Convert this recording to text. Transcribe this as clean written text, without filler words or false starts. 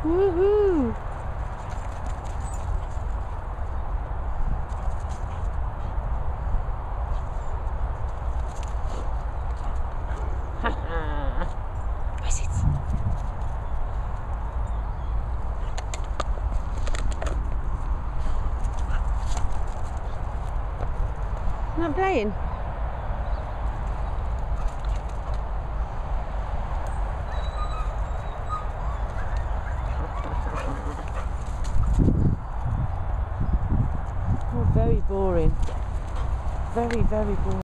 Woohoo! Where's it? Not playing. Oh, very boring. Very, very boring.